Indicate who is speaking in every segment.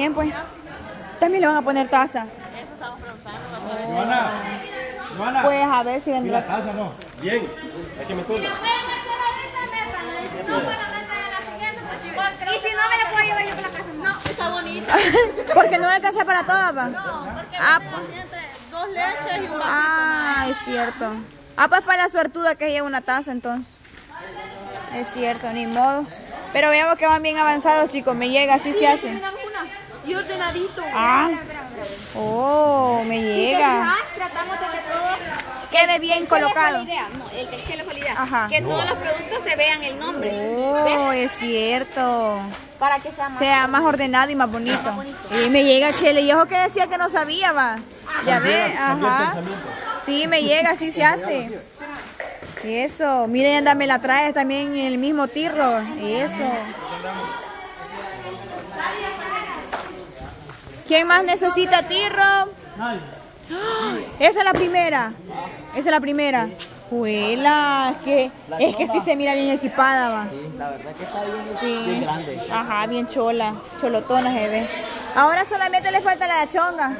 Speaker 1: también, pues. También le van a poner taza.
Speaker 2: Eso estamos preguntando.
Speaker 3: Joana,
Speaker 1: Pues a ver si
Speaker 3: ¿y
Speaker 1: vendrá.
Speaker 3: la taza no? Bien, hay que meterla.
Speaker 4: Y si no me la puedo llevar yo para la casa.
Speaker 2: No, está bonita.
Speaker 1: Porque no alcanza para todas, va.
Speaker 2: No, porque
Speaker 1: Ah,
Speaker 2: entre 2 leches y un vasito.
Speaker 1: Ah, es cierto. Ah, pues para la suertuda que lleva una taza, entonces. Es cierto, ni modo. Pero veamos que van bien avanzados, chicos. Me llega, así se hace.
Speaker 2: Y ordenadito.
Speaker 1: Ah. Oh, me llega.
Speaker 4: Tratamos de que todo
Speaker 1: Quede bien colocado.
Speaker 4: No, el del chile fue la idea.
Speaker 1: Ajá.
Speaker 4: Que todos los productos se vean el nombre.
Speaker 1: Oh, es cierto.
Speaker 4: Para que sea
Speaker 1: Más ordenado y más bonito. Y me llega, Chele. Y ojo que decía que no sabía, va. Ya ve, ajá. Sí, me llega, así se hace. Eso. Miren, anda, me la traes también en el mismo tirro. Eso. ¿Quién más necesita tirro? ¡Ah! Esa es la primera. Esa es la primera. Juela, es que sí se mira bien equipada, va.
Speaker 5: Sí, la verdad que está bien,
Speaker 1: Sí.
Speaker 5: bien grande.
Speaker 1: Ajá, bien chola, cholotona se ve. Ahora solamente le falta la chonga.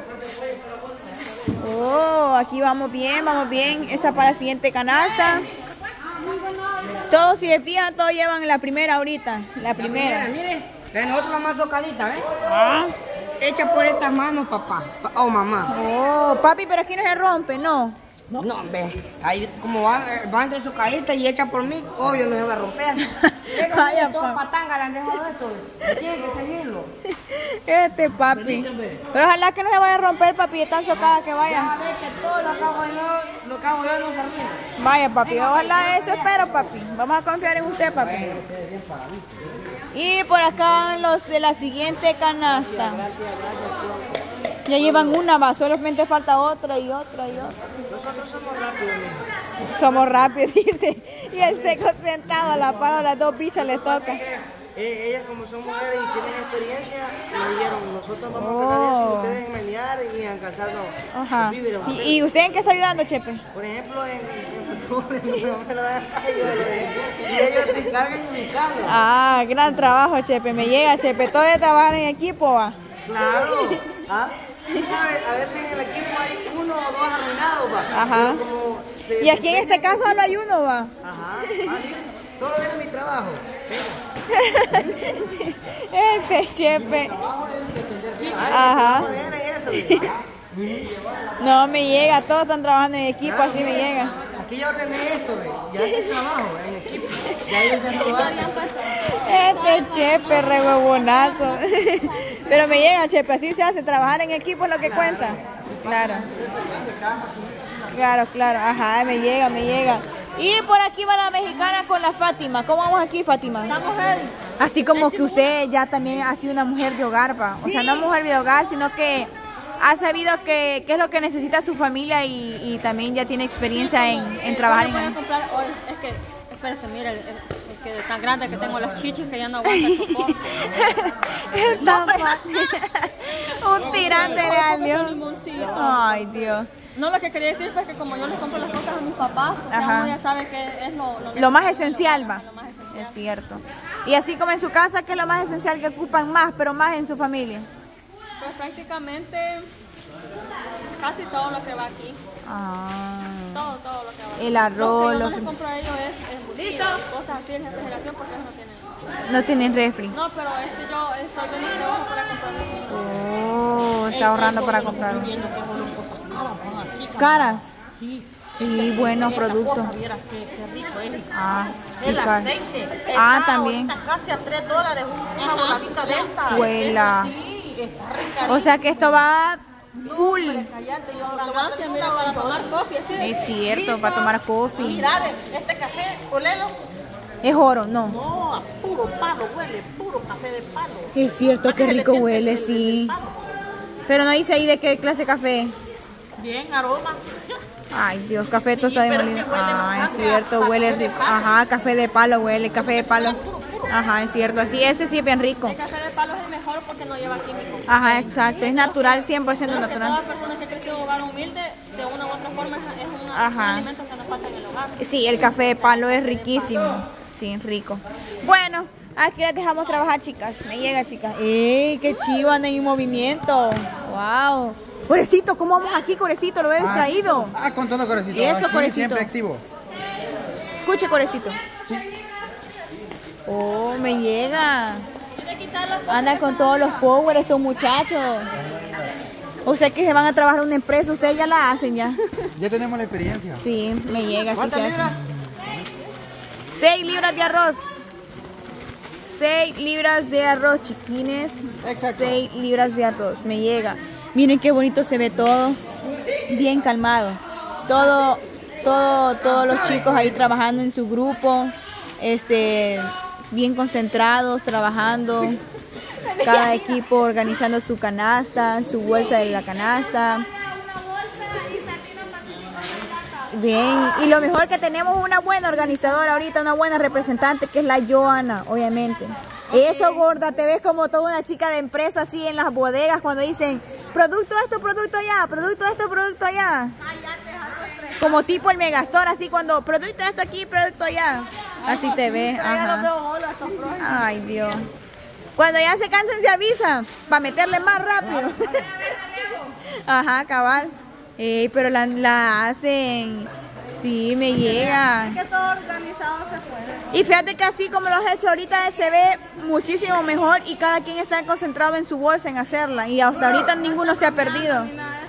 Speaker 1: Oh, aquí vamos bien, vamos bien. Esta para la siguiente canasta. Todos, si se fijan, todos llevan la primera ahorita. La primera.
Speaker 5: Mire, de nosotros la más socadita, ¿ves?
Speaker 1: Ah.
Speaker 5: Hecha por estas manos, papá. O mamá.
Speaker 1: Oh, papi, pero aquí no se rompe, ¿no?
Speaker 5: No, ve. Ahí como va entre su cajita y hecha por mí, obvio no se va a romper.
Speaker 1: Vaya,
Speaker 5: todo
Speaker 1: papá.
Speaker 5: patanga, le han dejado esto. Tiene que seguirlo.
Speaker 1: Este papi. Pero ojalá que no se vaya a romper, papi, de tan socada que
Speaker 5: Ya
Speaker 1: vaya.
Speaker 5: ves que todo lo que hago yo no se arruina.
Speaker 1: Vaya, papi, ojalá eso espero, papi. Vamos a confiar en usted, papi. Y por acá los de la siguiente canasta. Ya llevan una, va, solamente falta otra y otra y otra.
Speaker 5: Nosotros somos rápidos, mija.
Speaker 1: Somos rápidos, dice. Y el seco sentado a la par, a las dos bichas les toca.
Speaker 5: Ellas como son mujeres y tienen experiencia, me dijeron, nosotros vamos a tratar de eso y ustedes menear y alcanzarnos
Speaker 1: Ajá.
Speaker 5: los víveres.
Speaker 1: ¿Y usted en qué está ayudando, Chepe?
Speaker 5: Por ejemplo, en no me lo dan yo lo dejé. Y ellos se encargan en mi casa.
Speaker 1: Ah, gran trabajo, Chepe. Me llega, Chepe. Todo de trabajar en equipo, va.
Speaker 5: Claro. ¿Ah? Tú sabes, a veces en el equipo hay uno o dos arruinados, va.
Speaker 1: Ajá.
Speaker 5: Pero como
Speaker 1: Y aquí en este caso solo hay uno, va.
Speaker 5: Ajá. ¿Sí? Solo es mi trabajo.
Speaker 1: Este Chepe. Ajá.
Speaker 5: Joder, eso, ¿verdad?
Speaker 1: No, me llega. Todos están trabajando en equipo, así me llega.
Speaker 5: Aquí ya ordené esto, ya es trabajo en equipo. Ya ellos ya no lo hacen.
Speaker 1: Este Chepe, re huevonazo. Pero me llega, Chepe, así se hace. Trabajar en equipo es lo que cuenta. Claro. Claro, claro. Ajá, me llega, me llega. Y por aquí va la mexicana con la Fátima. ¿Cómo vamos aquí, Fátima?
Speaker 2: Estamos ready.
Speaker 1: Así como que usted ya también ha sido una mujer de hogar, va. O sea, no mujer de hogar, sino que ha sabido qué es lo que necesita su familia y también ya tiene experiencia en trabajar
Speaker 2: Voy a
Speaker 1: en...
Speaker 2: comprar hoy. Es que, espérese, mira, el que tan grande que tengo las chichis que ya no aguanta el sopor.
Speaker 1: Tan fácil. Un tirante de alión.
Speaker 2: Limoncito.
Speaker 1: Ay, Dios.
Speaker 2: No, lo que quería decir fue que como yo les compro las cosas a mis papás, o sea,
Speaker 1: Ajá.
Speaker 2: uno ya sabe que es
Speaker 1: Lo más esencial, va.
Speaker 2: Lo más esencial.
Speaker 1: Es cierto. Y así como en su casa, ¿qué es lo más esencial que ocupan más, pero más en su familia?
Speaker 2: Pues prácticamente casi todo lo que va aquí.
Speaker 1: Ah,
Speaker 2: Todo lo que va aquí.
Speaker 1: el arroz,
Speaker 2: Lo que yo no
Speaker 1: los...
Speaker 2: les compro a ellos es embutidos, cosas así en refrigeración porque ellos no tienen.
Speaker 1: No tienen refri.
Speaker 2: No, pero es que yo estoy viendo un trabajo para comprarles.
Speaker 1: Oh, está ahorrando para comprar. ¿Caras? Sí, buenos productos. Ah,
Speaker 6: El
Speaker 1: y car-
Speaker 6: aceite.
Speaker 1: Ah,
Speaker 6: Está
Speaker 1: también.
Speaker 6: ahorita casi a $3, una boladita de esta.
Speaker 1: Huela.
Speaker 6: Sí, está rica.
Speaker 1: O sea que esto va full.
Speaker 6: Cállate, yo te voy a
Speaker 2: Ganancia,
Speaker 6: pedir
Speaker 2: mira,
Speaker 6: una
Speaker 2: para
Speaker 6: hora.
Speaker 2: tomar coffee, así de...
Speaker 1: Es cierto, para tomar coffee.
Speaker 6: Mira, este café, olelo.
Speaker 1: Es oro, no.
Speaker 6: No, a puro palo huele, puro café de palo.
Speaker 1: Es cierto, qué
Speaker 6: Para que
Speaker 1: rico
Speaker 6: le siente
Speaker 1: huele,
Speaker 6: el
Speaker 1: sí.
Speaker 6: palo.
Speaker 1: Pero no dice ahí de qué clase de café.
Speaker 6: Bien, aroma.
Speaker 1: Ay, Dios, café tostado
Speaker 6: pero
Speaker 1: de
Speaker 6: es que
Speaker 1: molido.
Speaker 6: huele
Speaker 1: Ah, es
Speaker 6: bastante
Speaker 1: cierto,
Speaker 6: a
Speaker 1: huele
Speaker 6: café de
Speaker 1: rico.
Speaker 6: palo.
Speaker 1: Ajá, café de palo huele, café de palo. Ajá, es cierto, así, ese sí es bien rico.
Speaker 2: El café de palo es el mejor porque no lleva químicos.
Speaker 1: Ajá, exacto, es natural, 100%
Speaker 2: Porque toda
Speaker 1: natural.
Speaker 2: persona que creció en un hogar humilde, de una u otra forma, es un
Speaker 1: Ajá.
Speaker 2: alimento que nos falta en el hogar.
Speaker 1: Sí, el café de palo es riquísimo. Sí, rico. Bueno, Aquí las dejamos trabajar, chicas. Me llega, chicas. ¡Qué chivo! Andan en movimiento. ¡Wow! Corecito, ¿cómo vamos aquí, Corecito? ¿Lo he distraído?
Speaker 7: Con todo, Corecito.
Speaker 1: Eso,
Speaker 7: Aquí
Speaker 1: Corecito.
Speaker 7: siempre activo.
Speaker 1: Escuche, Corecito.
Speaker 7: Sí.
Speaker 1: Oh, me llega. Andan con todos los power estos muchachos. O sea que se van a trabajar en una empresa. Ustedes ya la hacen ya.
Speaker 7: Ya tenemos la experiencia.
Speaker 1: Sí, me llega. Sí
Speaker 3: ¿Cuántas
Speaker 1: se
Speaker 3: libras?
Speaker 1: hace. 6 libras de arroz. 6 libras de arroz, chiquines.
Speaker 7: Exacto.
Speaker 1: 6 libras de arroz. Me llega. Miren qué bonito se ve todo. Bien calmado. Todos los chicos ahí trabajando en su grupo. Bien concentrados, trabajando. Cada equipo organizando su canasta, su bolsa de la canasta. Bien, y lo mejor que tenemos una buena organizadora ahorita, una buena representante, que es la Joana, obviamente. Eso, gorda, te ves como toda una chica de empresa así en las bodegas cuando dicen producto esto, producto allá, producto esto, producto allá. Como tipo el Megastore, así cuando producto esto aquí, producto allá. Así te ves. Ajá. Ay, Dios. Cuando ya se cansen se avisa para meterle más rápido. Ajá, cabal. Pero la hacen. Sí, me llega.
Speaker 6: Que todo organizado se puede.
Speaker 1: Y fíjate que así como lo has hecho ahorita se ve muchísimo mejor y cada quien está concentrado en su bolsa en hacerla. Y hasta ahorita ninguno se ha perdido.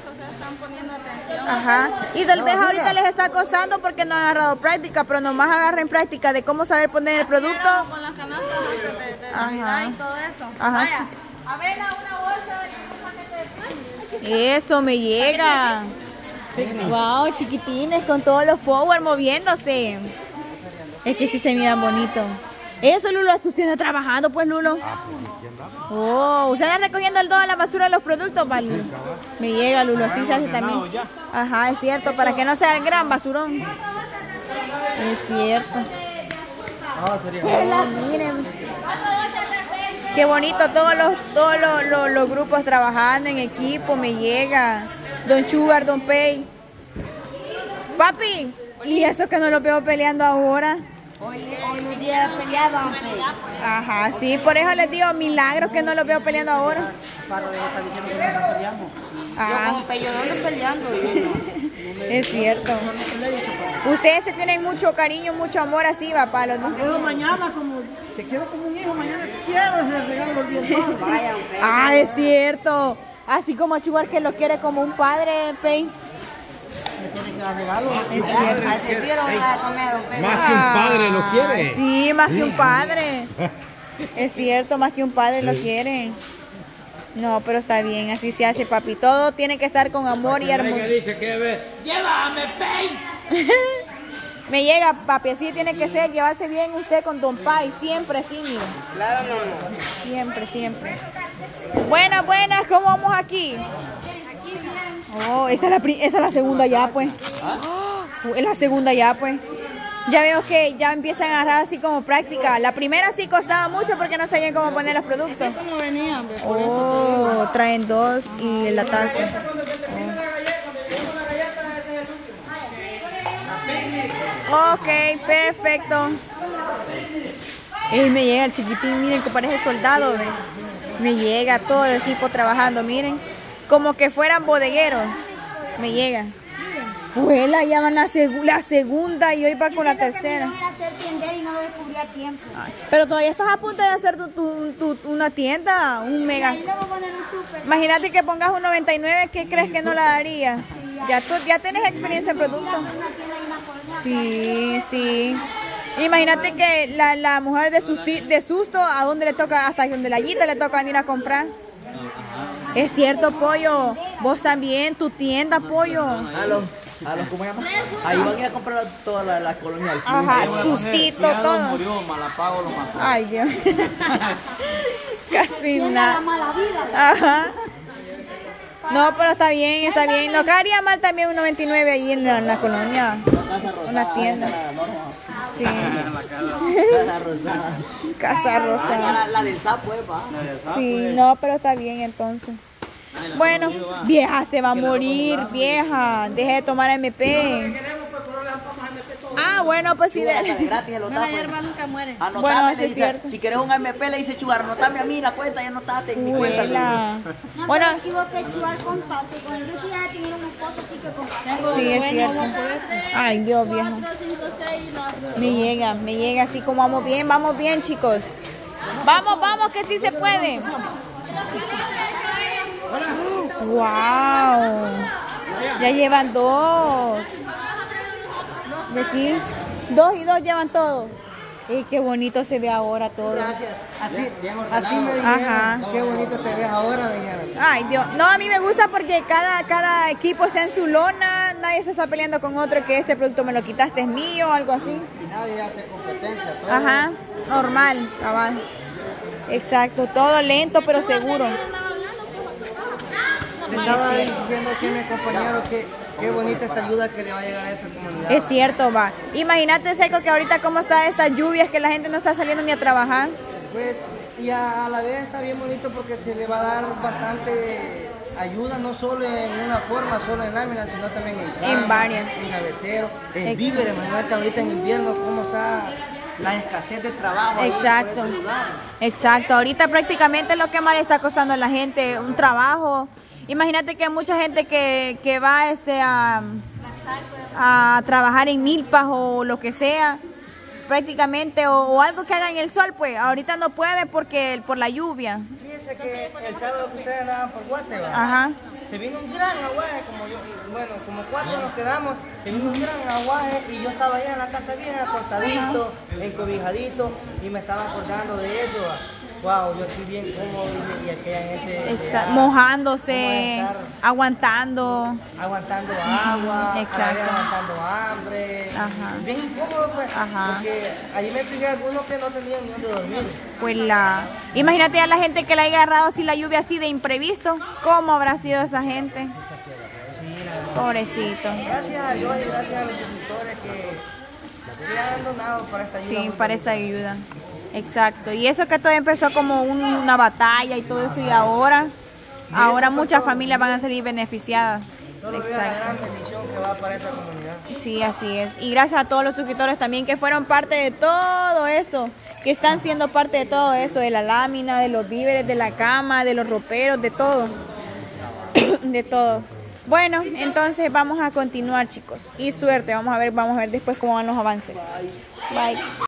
Speaker 1: Ajá. Y tal vez ahorita les está costando porque no han agarrado práctica, pero nomás agarren práctica de cómo saber poner el producto.
Speaker 6: Con las canastas de Navidad y todo eso.
Speaker 1: Ajá.
Speaker 6: Vaya, avena, una bolsa y un paquete de pan.
Speaker 1: Eso me llega. Wow, chiquitines con todos los power moviéndose. Es que sí se miran bonito. Eso, Lulo, tú tienes trabajando, pues, Lulo. Oh, ¿usted anda recogiendo toda la basura de los productos, ¿vale? Me llega, Lulo, sí se hace también. Ajá, es cierto, para que no sea el gran basurón. Es cierto. Hola, miren. Qué bonito, todos los grupos trabajando en equipo, me llega. Don Sugar, Don Pay. Papi, ¿y eso que no lo veo peleando ahora?
Speaker 4: Hoy los días peleaban.
Speaker 1: Ajá, sí, por eso les digo, milagros que no los veo peleando ahora.
Speaker 5: Paro de estar diciendo que no nos peleamos.
Speaker 1: Ah,
Speaker 4: Yo no ando peleando.
Speaker 1: es cierto. Ustedes se tienen mucho cariño, mucho amor así, va, para los dos.
Speaker 5: Yo mañana como te quiero como un hijo, mañana te quiero, ese regalo los 10 más.
Speaker 1: Ah, es cierto. Así como Chugar que lo quiere como un padre, Pei. Es cierto.
Speaker 3: Más que un padre lo quiere.
Speaker 1: Sí, más que un padre. Es cierto, más que un padre lo quiere. No, pero está bien, así se hace, papi. Todo tiene que estar con amor y armonía.
Speaker 6: ¡Llévame, Pei!
Speaker 1: Me llega, papi, así tiene que ser, llevarse bien usted con Don Pai, siempre así, mire.
Speaker 5: Claro, no.
Speaker 1: Siempre, siempre. Buenas, buenas, ¿cómo vamos aquí? Oh, esta es la segunda ya, pues. Es la segunda ya, pues. Ya veo que ya empiezan a agarrar así como práctica. La primera sí costaba mucho porque no sabían cómo poner los productos.
Speaker 6: ¿Cómo venían?
Speaker 1: Oh, traen dos y la taza. Ok, perfecto. Me llega el chiquitín, miren que parece soldado, ¿ve? Me llega todo el equipo trabajando, miren. Como que fueran bodegueros. Me llega. Vuela, ya van la segunda y hoy va con la tercera. Pero todavía estás a punto de hacer una tienda, un mega. Imagínate que pongas un 99, ¿qué crees que no la daría? Ya tienes experiencia en producto. Sí, sí. Imagínate que la mujer de susto, ¿a dónde le toca? Hasta donde la Yita le toca venir a comprar. Es cierto, Pollo. Vos también, tu tienda, Pollo.
Speaker 5: ¿Cómo se llama? Ahí van a ir a comprar toda la colonia del club.
Speaker 1: Ajá, sustito, todo.
Speaker 3: Murió, Malapago lo mató.
Speaker 1: Ay, Dios. Casi nada. Ajá. No, pero está bien, está bien. No quedaría mal también un 99 ahí en la colonia. Una tienda. Sí.
Speaker 5: Casa Rosada.
Speaker 1: Casa Rosada.
Speaker 5: La del sapo, va.
Speaker 1: Sí, no, pero está bien entonces. Bueno, vieja, se va a morir, vieja. Deje de tomar MP. Ah, bueno, pues sí.
Speaker 8: Gratis el
Speaker 4: No, la hierba nunca muere.
Speaker 8: Anotame,
Speaker 1: Bueno,
Speaker 8: le
Speaker 1: sí es
Speaker 8: dice,
Speaker 1: cierto.
Speaker 8: si querés un MP, le dice Chugar, anotame a mí la cuenta y anotate en mi cuenta. le dice.
Speaker 6: No,
Speaker 1: Bueno,
Speaker 6: pero chivo que chuar con papi. Con el Vicky ya tiene una esposa así que con papi.
Speaker 4: Tengo
Speaker 1: Sí, es
Speaker 4: buen
Speaker 1: cierto.
Speaker 4: ojo por eso.
Speaker 1: ay Dios, viejo.
Speaker 6: 4, 5, 6, no.
Speaker 1: Me llega así como vamos bien, chicos. Vamos, que sí se puede. Wow. Ya llevan 2. De aquí, 2 y 2 llevan todo. Y qué bonito se ve ahora todo.
Speaker 5: Gracias. Así me dijeron.
Speaker 1: Ajá.
Speaker 5: Qué bonito te ves ahora, me dijeron.
Speaker 1: Ay, Dios. No, a mí me gusta porque cada equipo está en su lona. Nadie se está peleando con otro que este producto me lo quitaste, es mío, algo así.
Speaker 5: Nadie hace competencia. Todo.
Speaker 1: Ajá, normal, cabal. Exacto, todo lento pero seguro.
Speaker 5: Estaba diciendo aquí mi compañero que qué bonita esta ayuda que le va a llegar a esa comunidad.
Speaker 1: Es cierto, va. Imagínate, Seco, que ahorita cómo está estas lluvias, que la gente no está saliendo ni a trabajar.
Speaker 5: Pues, y a la vez está bien bonito porque se le va a dar bastante ayuda, no solo en una forma, solo en láminas, sino también en cama,
Speaker 1: En varias.
Speaker 5: en gavetero, en
Speaker 1: Exacto.
Speaker 5: víveres. Imagínate ahorita en invierno cómo está la escasez de trabajo. ahí por
Speaker 1: Exacto.
Speaker 5: esos lugares.
Speaker 1: Exacto, ahorita prácticamente lo que más le está costando a la gente, un trabajo. Imagínate que hay mucha gente que va a trabajar en milpas o lo que sea, prácticamente, o algo que haga en el sol, pues ahorita no puede por la lluvia.
Speaker 5: Fíjense que el sábado que ustedes andaban por Guate, ¿va?
Speaker 1: Ajá.
Speaker 5: Se vino un gran aguaje, como 4 nos quedamos, se vino un gran aguaje y yo estaba allá en la casa bien acostadito, encobijadito y me estaba acordando de eso. Wow, yo estoy bien cómodo y aquella gente
Speaker 1: Mojándose,
Speaker 5: ¿cómo va a estar?
Speaker 1: aguantando.
Speaker 5: Aguantando agua, a la
Speaker 1: Exacto.
Speaker 5: vez aguantando hambre,
Speaker 1: Ajá.
Speaker 5: bien incómodo pues,
Speaker 1: Ajá.
Speaker 5: porque allí me fijé algunos que no tenían ni dónde dormir.
Speaker 1: Pues imagínate a la gente que le haya agarrado así la lluvia así de imprevisto. ¿Cómo habrá sido esa gente? Pobrecito.
Speaker 5: Gracias a Dios y gracias a los suscriptores que han donado para esta ayuda.
Speaker 1: Sí, para esta ayuda. Exacto. Y eso que todo empezó como una batalla y todo eso y ahora muchas familias van a salir beneficiadas.
Speaker 5: Solo veo la gran bendición que va para esa comunidad.
Speaker 1: Sí, así es. Y gracias a todos los suscriptores también que fueron parte de todo esto, que están siendo parte de todo esto, de la lámina, de los víveres, de la cama, de los roperos, de todo. De todo. Bueno, entonces vamos a continuar, chicos. Y suerte, vamos a ver después cómo van los avances. Bye.